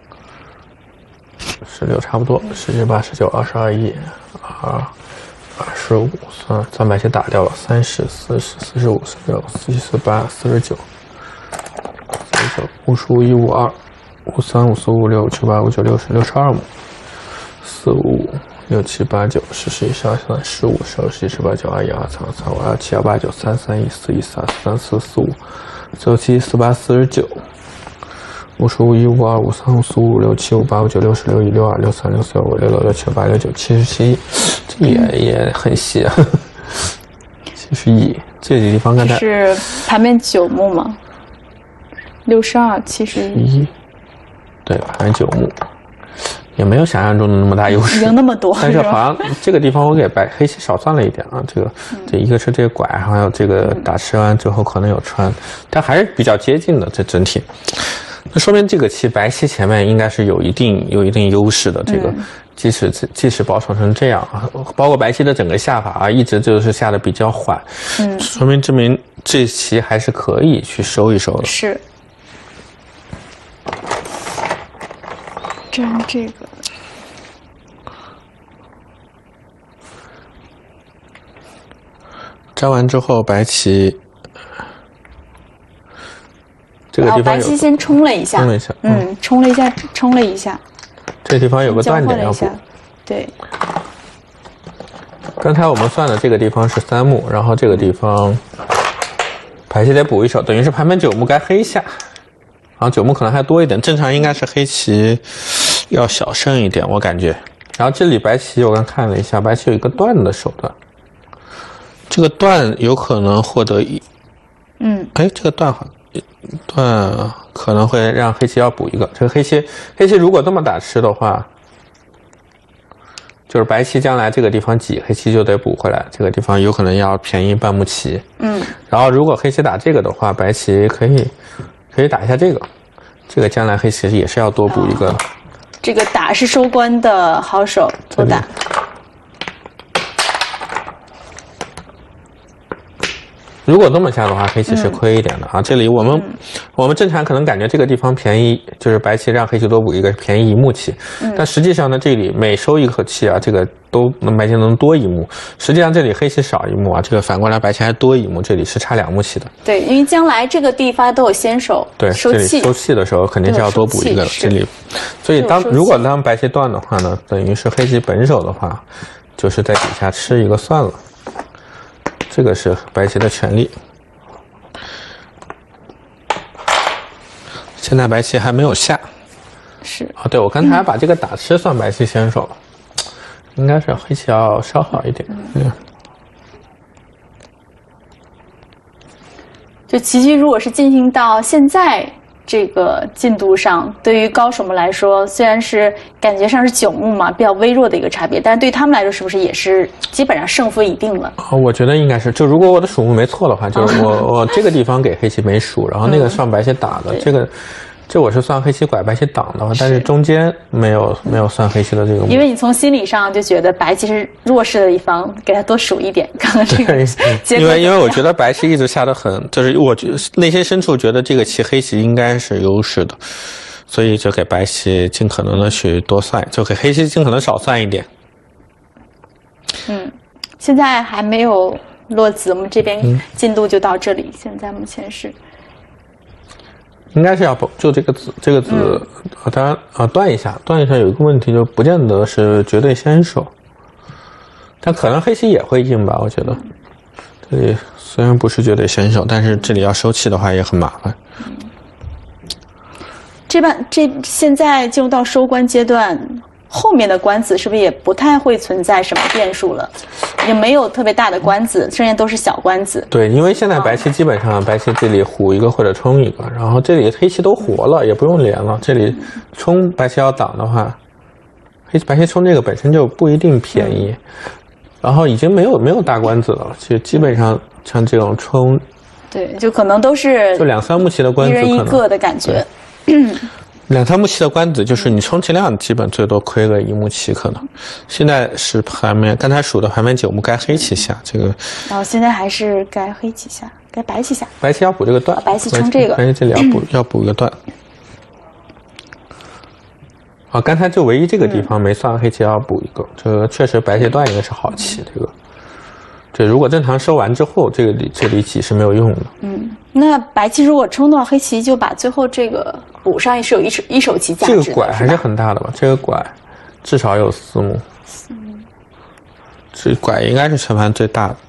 十六差不多，十七、八、十九、二十二、一、二、二十五，算算白棋打掉了，三十、四十、四十五、四十六、四七、四八、四十九、四十九、五十五、一五二。五三五四五六七八五九六十六十二目，四五六七八九十十一十二十三十五十二十一十八九二一二三二三五二七二八九三三一四一四二四三四四五四六七四八四十九五十五一五二五三五四五六七五八五九六十六一六二六三六四六五六六六七八六九七十七，这也也很细啊。七十一，这几地方刚才是盘面九目吗？六十二七十一。 对，盘九目，也没有想象中的那么大优势， 赢那么多。 但是好像这个地方我给白黑棋少算了一点啊，这个、嗯、这一个是这个拐，还有这个打吃完之后可能有穿，但还是比较接近的这整体。那说明这个棋白棋前面应该是有一定有一定优势的，这个、嗯、即使即使保守成这样啊，包括白棋的整个下法啊，一直就是下的比较缓，嗯，说明证明这棋还是可以去收一收的。 是。粘这个， 粘完之后，白棋这个地方有、哦、 白棋先冲了一下， 冲了一下， 嗯，嗯冲了一下，冲了一下。 这地方有个断点要补， 对。 刚才我们算的这个地方是三目，然后这个地方白棋得补一手，等于是盘面九目该黑下。然后九目可能还多一点，正常应该是黑棋要小胜一点，我感觉。然后这里白棋我刚看了一下，白棋有一个断的手段，这个断有可能获得一，嗯，哎，这个断好，断可能会让黑棋要补一个。这个黑棋黑棋如果这么打吃的话， 就是白棋将来这个地方挤，黑棋就得补回来，这个地方有可能要便宜半目棋。嗯，然后如果黑棋打这个的话，白棋可以可以打一下这个，这个将来黑棋也是要多补一个。哦、 这个打是收官的好手，多打。 如果这么下的话，黑棋是亏一点的啊。嗯、这里我们、嗯、我们正常可能感觉这个地方便宜，就是白棋让黑棋多补一个便宜一目棋，嗯、但实际上呢，这里每收一口气啊，这个都能白棋能多一目。实际上这里黑棋少一目啊，这个反过来白棋还多一目，这里是差两目棋的。 对，因为将来这个地方都有先手， 对， 收气收气的时候肯定是要多补一个的。这里，所以当如果当白棋断的话呢，等于是黑棋本手的话，就是在底下吃一个算了。这个是白棋的权利。现在白棋还没有下， 是啊，对，我刚才把这个打吃算白棋先手了，应该是黑棋要稍好一点。嗯， 就棋局如果是进行到现在这个进度上，对于高手们来说，虽然是感觉上是九目嘛，比较微弱的一个差别，但是对他们来说，是不是也是基本上胜负已定了？ 哦，我觉得应该是。就如果我的数目没错的话，就是我、哦、我这个地方给黑棋没数，然后那个算白棋打的，嗯、这个。这我是算黑棋拐白棋挡的话，但是中间没有没有算黑棋的这个目。 因为你从心理上就觉得白棋是弱势的一方，给他多数一点。刚刚这个结果， 因为因为我觉得白棋一直下得很，就是我觉得内心深处觉得这个棋黑棋应该是优势的，所以就给白棋尽可能的去多算，就给黑棋尽可能少算一点。 嗯，现在还没有落子，我们这边进度就到这里。嗯、现在目前是。 应该是要就这个子，这个子，嗯、当然啊，断一下，断一下有一个问题，就不见得是绝对先手，但可能黑棋也会硬吧，我觉得。这里虽然不是绝对先手，但是这里要收气的话也很麻烦。 嗯、这半这现在进入到收官阶段，后面的官子是不是也不太会存在什么变数了？也没有特别大的官子，剩下都是小官子。 对，因为现在白棋基本上、哦、白棋这里虎一个或者冲一个，然后这里黑棋都活了，也不用连了。这里冲白棋要挡的话，黑白棋冲这个本身就不一定便宜，嗯、然后已经没有没有大官子了，其实基本上像这种冲， 对，就可能都是就两三目棋的官子， 一人一个的感觉。 两三目棋的官子就是你充其量基本最多亏个一目棋可能，现在是盘面刚才数的盘面九目该黑棋下这个， 然后现在还是该黑棋下，该白棋下， 白棋要补这个断， 哦、白棋冲这个， 白棋这里要补、嗯、要补一个断。啊，刚才就唯一这个地方没算，黑棋要补一个，这个确实白棋断一个是好棋，这个。这如果正常收完之后，这个里这里挤是没有用的。 嗯，那白棋如果冲到黑棋，就把最后这个补上，也是有一手一手棋价值的。 这个拐还是很大的吧？这个拐至少有四目。四目。这拐应该是全盘最大的。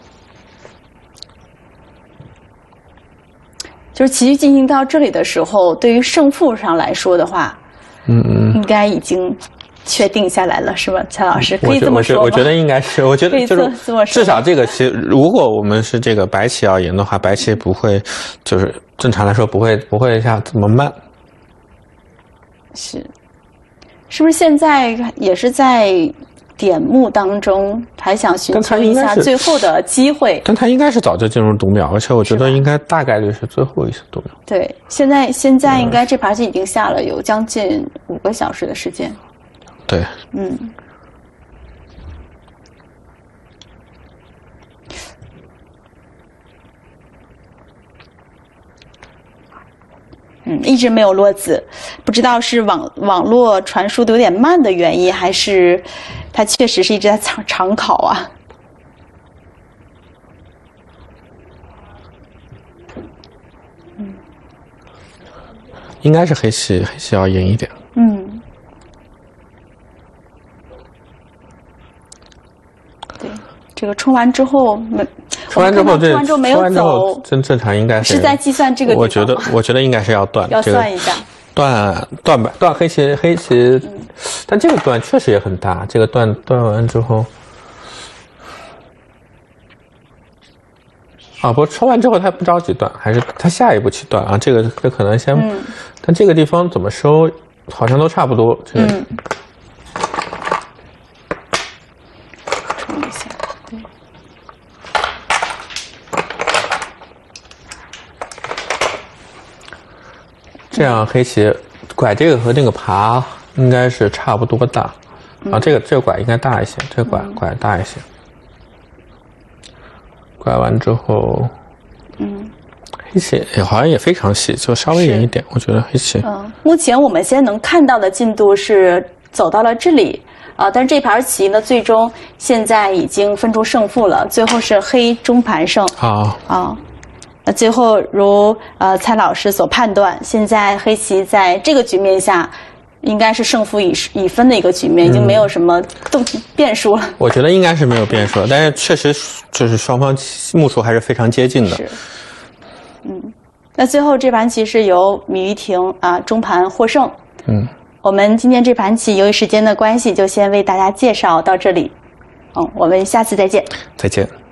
就是棋局进行到这里的时候，对于胜负上来说的话， 嗯嗯， 应该已经。确定下来了是吧，蔡老师？可以这么说吗？ 我觉得应该是，我觉得就是至少这个棋，如果我们是这个白棋要赢的话，白棋不会，就是正常来说不会不会下这么慢。 是，是不是现在也是在点目当中，还想寻求一下最后的机会？ 但他应该是早就进入读秒，而且我觉得应该大概率是最后一次读秒。 对，现在现在应该这盘棋已经下了有将近五个小时的时间。 对， 嗯，嗯，一直没有落子，不知道是网网络传输的有点慢的原因，还是它确实是一直在长长考啊？ 嗯，应该是黑棋，黑棋要赢一点。 嗯。对，这个冲完之后没， 冲完之后这冲完之后没有走， 正正常应该是是在计算这个地方。 我觉得我觉得应该是要断， 要算一下， 断断吧，断黑棋黑棋，嗯、但这个断确实也很大。这个断断完之后，啊，不冲完之后他不着急断，还是他下一步去断啊？这个这可能先，嗯、但这个地方怎么收，好像都差不多。这个。嗯这样黑棋拐这个和那个爬应该是差不多大，嗯、啊，这个这个拐应该大一些，这个拐、嗯、拐大一些。拐完之后，嗯，黑棋也好像也非常细，就稍微远一点，我觉得黑棋。 嗯，目前我们现在能看到的进度是走到了这里。啊，但是这盘棋呢，最终现在已经分出胜负了，最后是黑中盘胜。 啊啊，那最后如呃蔡老师所判断，现在黑棋在这个局面下，应该是胜负已已分的一个局面，已经没有什么动变数了。 我觉得应该是没有变数，但是确实就是双方目数还是非常接近的。 是，嗯，那最后这盘棋是由米玉婷啊中盘获胜。 嗯。 我们今天这盘棋由于时间的关系，就先为大家介绍到这里。嗯，我们下次再见。 再见。